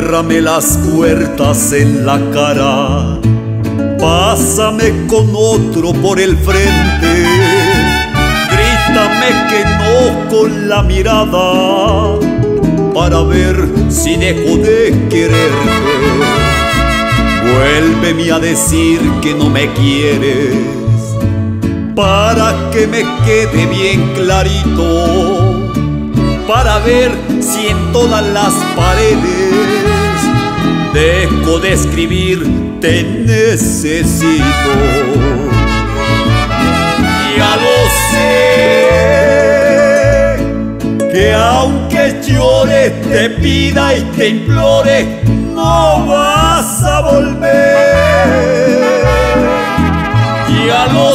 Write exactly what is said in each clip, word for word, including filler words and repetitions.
ciérrame las puertas en la cara, pásame con otro por el frente, grítame que no con la mirada, para ver si dejo de quererte. Vuélveme a decir que no me quieres, para que me quede bien clarito, para ver si en todas las paredes dejo de escribir te necesito. Ya lo sé, que aunque llore, te pida y te implore, no vas a volver. Ya lo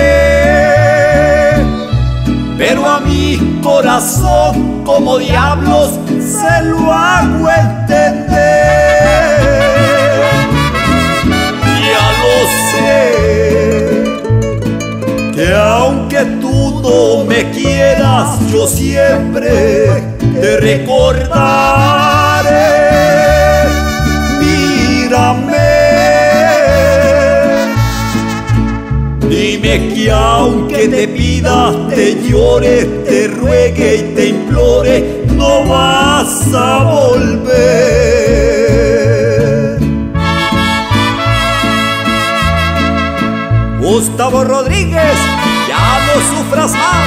sé, pero a mi corazón como diablos se lo hago entender. Ya lo sé, que aunque tú no me quieras, yo siempre te recordaré. Mírame, dime que aunque te pida, te llore, te ruegue y te implore, no vas a volver. Gustavo Rodríguez, ya no sufras más.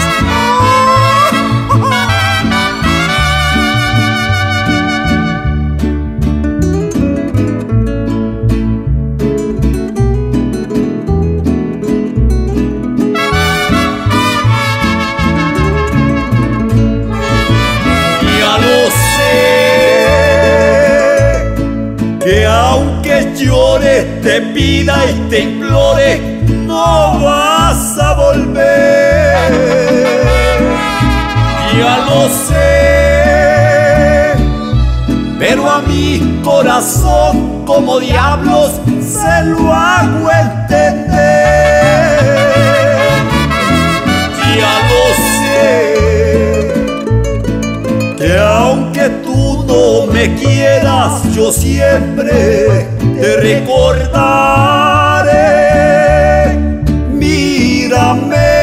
Que aunque llore, te pida y te implore, no vas a volver. Ya lo sé, pero a mi corazón como diablos se lo hago entender. Ya lo sé, que aunque tú no me quieras, yo siempre te recordaré. Mírame,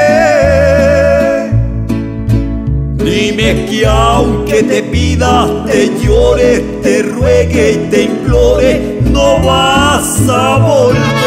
dime que aunque te pida, te llore, te ruegue y te implore, no vas a volver.